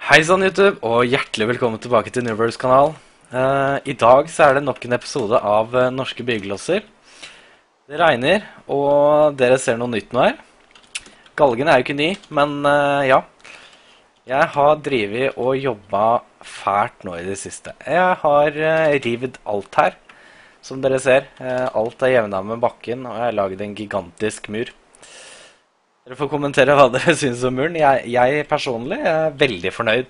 Hei sann YouTube, og hjertelig velkommen tilbake til Newverse kanal. I dag så er det nok en episode av Norske Byggelåser. Det regner, og dere ser noe nytt nå her. Galgen er jo ikke ny, men ja. Jeg har drivet og jobbet fælt nå i det siste. Jeg har rivet alt her, som dere ser. Alt er jevnet med bakken, og jeg har laget en gigantisk mur. Dere får kommentere hva dere synes om muren. Jeg personlig er veldig fornøyd.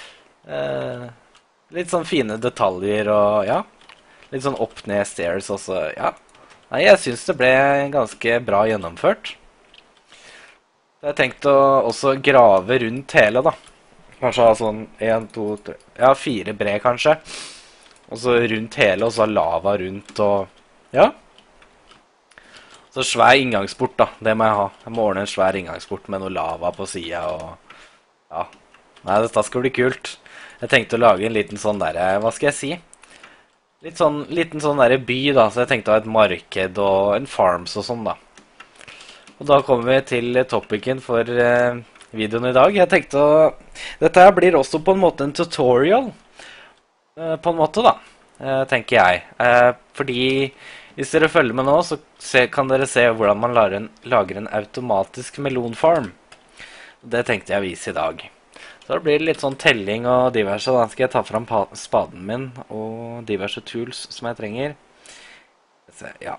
Litt sånn fine detaljer og ja. Litt sånn opp-ned stairs også, ja. Nei, jeg synes det ble ganske bra gjennomført. Så jeg tenkte å også grave rundt hele da. Kanskje ha sånn 1, 2, 3, ja 4 bre kanskje. Og så rundt hele, og så lava rundt og ja. Så svær inngangsport da, det må jeg ha. Jeg må ordne en svær inngangsport med noe lava på siden og ja. Nei, dette skal bli kult. Jeg tenkte å lage en liten sånn der, hva skal jeg si? Liten sånn der by da, så jeg tenkte å ha et marked og en farms og sånn da. Og da kommer vi til topicen for videoen i dag. Jeg tenkte å, dette her blir også på en måte en tutorial, på en måte da, tenker jeg. Fordi hvis dere følger med nå, så kan dere se hvordan man lager en automatisk melonfarm. Det tenkte jeg å vise i dag. Så da blir det litt sånn telling og diverse. Da skal jeg ta fram spaden min og diverse tools som jeg trenger. Ja.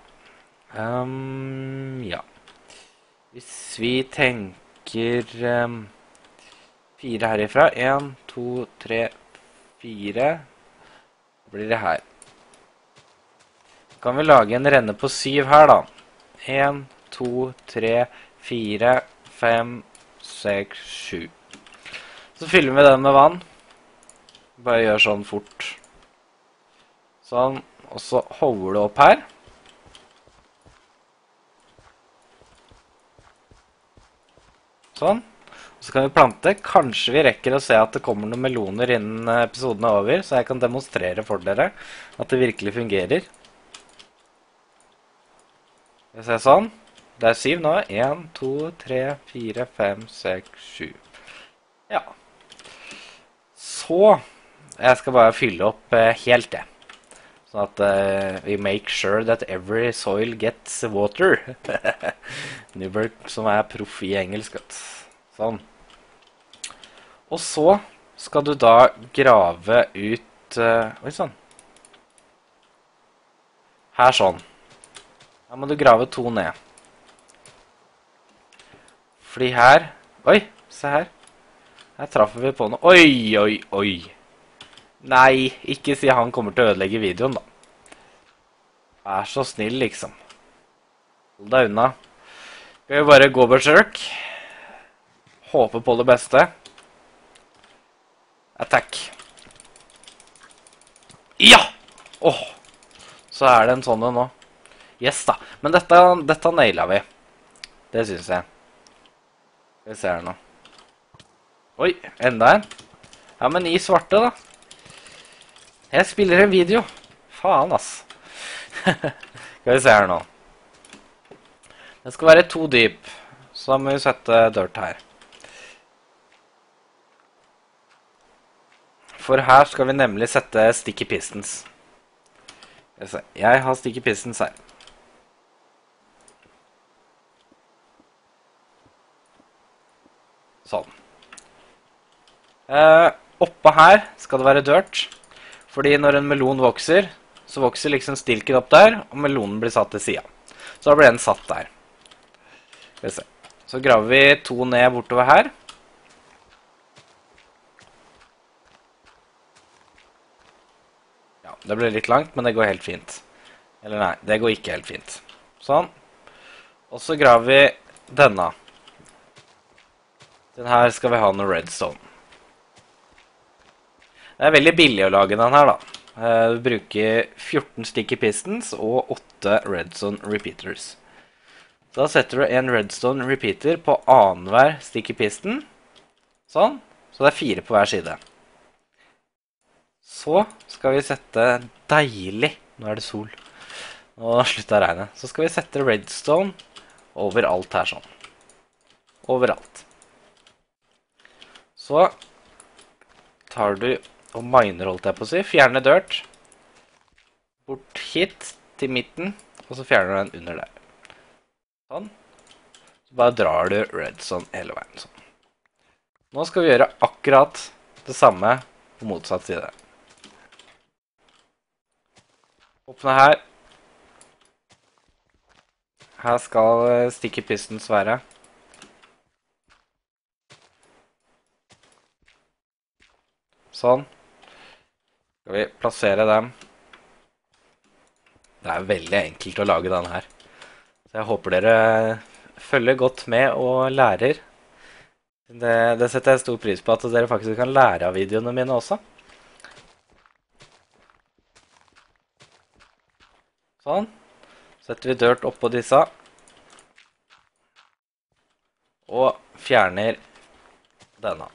Ja. Hvis vi tenker 4 herifra. 1, 2, 3, 4. Da blir det her. Kan vi lage en renne på 7 her da. 1, 2, 3, 4, 5, 6, 7. Så fyller vi den med vann. Bare gjør sånn fort. Sånn. Og så holder det opp her. Sånn. Og så kan vi plante. Kanskje vi rekker å se at det kommer noen meloner innen episoden er over, så jeg kan demonstrere for dere at det virkelig fungerer. Jeg ser sånn. Det er 7 nå. 1, 2, 3, 4, 5, 6, 7. Ja. Så, jeg skal bare fylle opp helt det. Sånn at we make sure that every soil gets water. Newberg som er proff i engelsk. Sånn. Og så skal du da grave ut, oi sånn. Her sånn. Her må du grave 2 ned. Fordi her, oi, se her. Her traffer vi på noe. Oi, oi, oi. Nei, ikke si han kommer til å ødelegge videoen da. Vær så snill liksom. Hold deg unna. Skal vi bare gå berserk. Håpe på det beste. Attack. Ja! Åh, så er det en sånn nå. Yes da, men dette nailet vi. Det synes jeg. Skal vi se her nå. Oi, enda en. Ja, men i svarte da. Jeg spiller en video. Faen, ass. Skal vi se her nå. Det skal være 2 dyp. Så da må vi sette dirt her. For her skal vi nemlig sette sticky pistons. Jeg har sticky pistons her. Sånn. Oppe her skal det være dirt. Fordi når en melon vokser, så vokser liksom stilken opp der, og melonen blir satt til siden. Så da blir den satt der. Skal vi se. Så graver vi 2 ned bortover her. Ja, det blir litt langt, men det går helt fint. Eller nei, det går ikke helt fint. Sånn. Og så graver vi denne. Den her skal vi ha noe redstone. Det er veldig billig å lage den her da. Du bruker 14 sticky pistons og 8 redstone repeaters. Så da setter du en redstone repeater på annenhver sticky piston. Sånn. Så det er 4 på hver side. Så skal vi sette deilig. Nå er det sol. Nå slutter regnet. Så skal vi sette redstone overalt her sånn. Overalt. Så tar du og miner, holdt jeg på å si. Fjerner dirt. Bort hit til midten, og så fjerner du den under der. Sånn. Så bare drar du redstone hele veien sånn. Nå skal vi gjøre akkurat det samme på motsatt side. Åpne her. Her skal sticky pistons være. Sånn. Skal vi plassere dem. Det er veldig enkelt å lage den her. Så jeg håper dere følger godt med og lærer. Det setter jeg stor pris på, at dere faktisk kan lære av videoene mine også. Sånn. Setter vi dirt oppå disse. Og fjerner denne.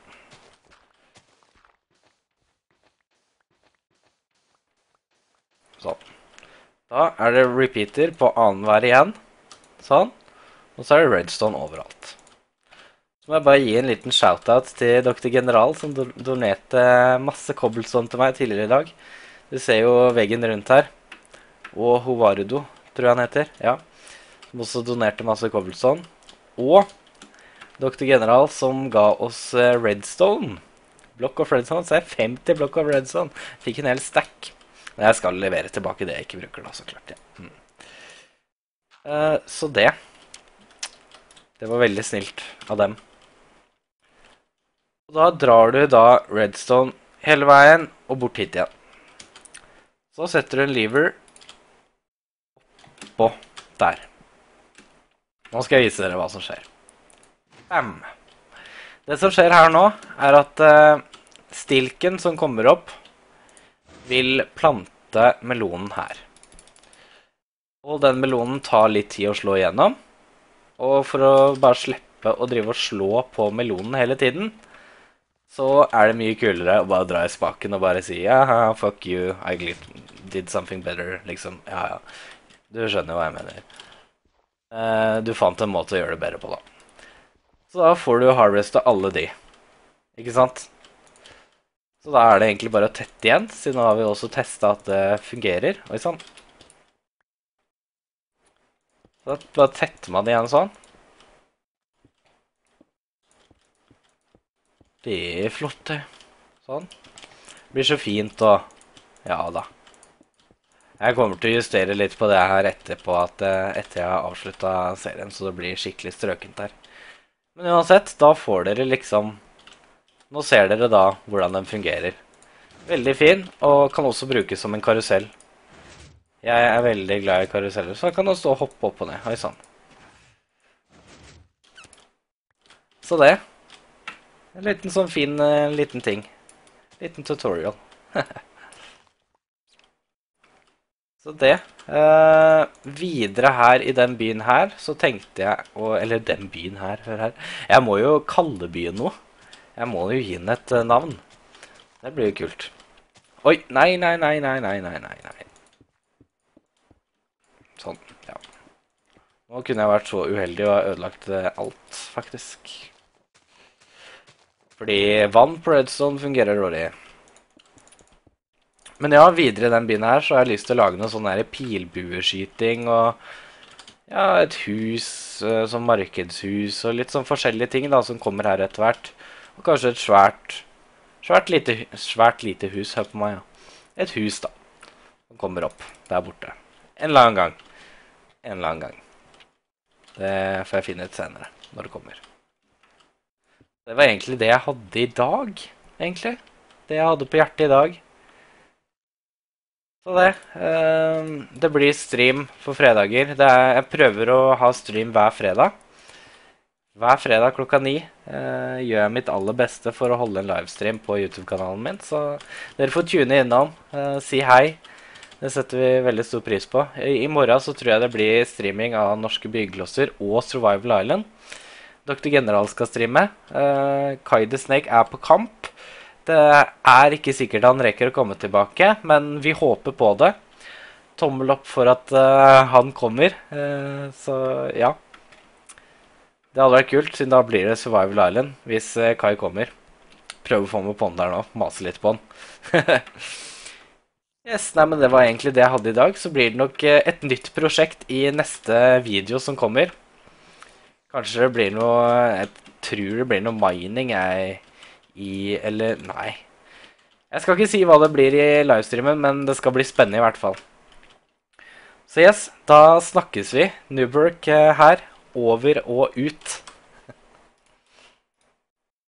Sånn. Da er det repeater på annenhver igjen. Sånn. Og så er det redstone overalt. Så må jeg bare gi en liten shoutout til Dr. General, som donerte masse cobblestone til meg tidligere i dag. Du ser jo veggen rundt her. Og Hovarudo, tror jeg han heter. Ja. Som også donerte masse cobblestone. Og Dr. General, som ga oss redstone. Block of redstone, så er 50 block of redstone. Fikk en hel stack. Men jeg skal levere tilbake det jeg ikke bruker da, så klart. Ja. Så det var veldig snilt av dem. Og da drar du da redstone hele veien og bort hit igjen. Så setter du en lever oppå der. Nå skal jeg vise dere hva som skjer. Bam! Det som skjer her nå er at stilken som kommer opp vil plante melonen her. Og den melonen tar litt tid å slå igjennom. Og for å bare slippe å drive og slå på melonen hele tiden, så er det mye kulere å bare dra i spaken og bare si «Jaha, fuck you, I did something better», liksom. Ja, ja. Du skjønner hva jeg mener. Du fant en måte å gjøre det bedre på, da. Så da får du harveste alle de. Ikke sant? Så da er det egentlig bare å tette igjen, siden nå har vi også testet at det fungerer. Oi, sånn. Så da bare tetter man det igjen sånn. Det er flott, det. Sånn. Det blir så fint, og ja da. Jeg kommer til å justere litt på det her etterpå, etter jeg har avsluttet serien, så det blir skikkelig strøkent her. Men uansett, da får dere liksom... Nå ser dere da hvordan den fungerer. Veldig fin, og kan også brukes som en karusell. Jeg er veldig glad i karuseller, så jeg kan også stå og hoppe opp og ned. Oi, sånn. Så det. En liten sånn fin liten ting. Liten tutorial. Så det. Videre her i den byen her, så tenkte jeg, eller den byen her, hør her. Jeg må jo kalle byen noe. Jeg må jo gi den et navn. Det blir jo kult. Oi, nei. Sånn, ja. Nå kunne jeg vært så uheldig og ødelagt alt, faktisk. Fordi vann på redstone fungerer dårlig. Men ja, videre i den byen her så har jeg lyst til å lage noe sånn her pilbueskyting og ja, et hus som markedshus og litt sånn forskjellige ting da som kommer her etter hvert. Og kanskje et svært lite hus, hør på meg, ja. Et hus da, som kommer opp der borte. En eller annen gang. Det får jeg finne ut senere, når det kommer. Det var egentlig det jeg hadde i dag, egentlig. Det jeg hadde på hjertet i dag. Så det. Det blir stream for fredager. Jeg prøver å ha stream hver fredag. Hver fredag klokka 9 gjør jeg mitt aller beste for å holde en livestream på YouTube-kanalen min. Så dere får tune innom, si hei. Det setter vi veldig stor pris på. I morgen så tror jeg det blir streaming av Norske Byggelåser og Survival Island. Dr. General skal streame. Kai the Snake er på kamp. Det er ikke sikkert han rekker å komme tilbake, men vi håper på det. Tommel opp for at han kommer. Så ja. Det hadde vært kult, siden da blir det Survival Island hvis Kai kommer. prøve å få med på den der nå. Mase litt på den. Yes, nei, men det var egentlig det jeg hadde i dag. Så blir det nok et nytt prosjekt i neste video som kommer. Kanskje det blir noe... Jeg tror det blir noe mining eller... Nei. Jeg skal ikke si hva det blir i livestreamen, men det skal bli spennende i hvert fall. Så yes, da snakkes vi. Newberg her. Over og ut.